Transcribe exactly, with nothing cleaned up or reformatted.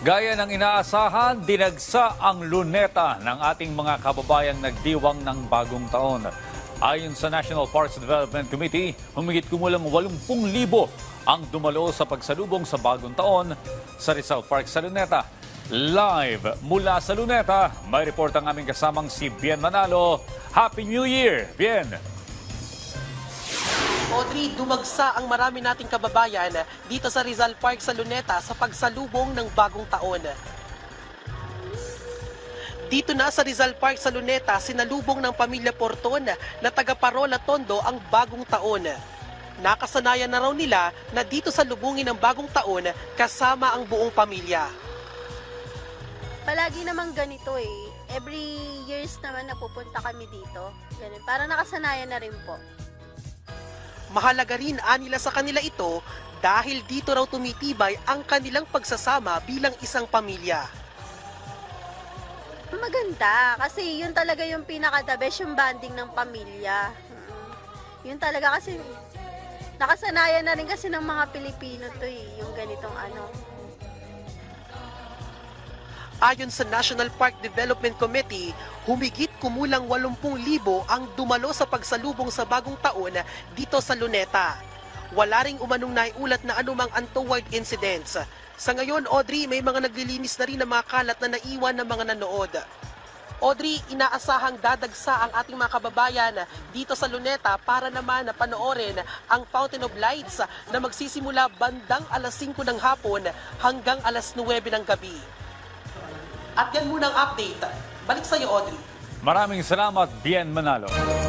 Gaya ng inaasahan, dinagsa ang luneta ng ating mga kababayang nagdiwang ng bagong taon. Ayon sa National Parks Development Committee, humigit kumulang walumpung libo ang dumalo sa pagsalubong sa bagong taon sa Rizal Park sa Luneta. Live mula sa Luneta, may report ang aming kasamang si Bien Manalo. Happy New Year, Bien! Audrey, dumagsa ang marami nating kababayan dito sa Rizal Park sa Luneta sa pagsalubong ng bagong taon. Dito na sa Rizal Park sa Luneta, sinalubong ng pamilya Porton na taga Parola Tondo ang bagong taon. Nakasanayan na raw nila na dito sa lubungin ng bagong taon kasama ang buong pamilya. Palagi namang ganito eh. Every years naman napupunta kami dito. Ganun. Para nakasanayan na rin po. Mahalaga rin anila sa kanila ito dahil dito raw tumitibay ang kanilang pagsasama bilang isang pamilya. Maganda kasi yun talaga yung pinaka-the best, yung bonding ng pamilya. Mm. Yun talaga kasi nakasanayan na rin kasi ng mga Pilipino to eh, yung ganitong ano. Ayon sa National Park Development Committee, humigit kumulang walumpung libo ang dumalo sa pagsalubong sa bagong taon dito sa Luneta. Wala ring umanong naiulat na anumang untoward incidents. Sa ngayon, Audrey, may mga naglilinis na rin ng mga kalat na naiwan ng mga nanood. Audrey, inaasahang dadagsa ang ating mga kababayan dito sa Luneta para naman panoorin ang Fountain of Lights na magsisimula bandang alas singko ng hapon hanggang alas nuwebe ng gabi. At yan muna ang update. Balik sa iyo, Audrey. Maraming salamat, Bien Manalo.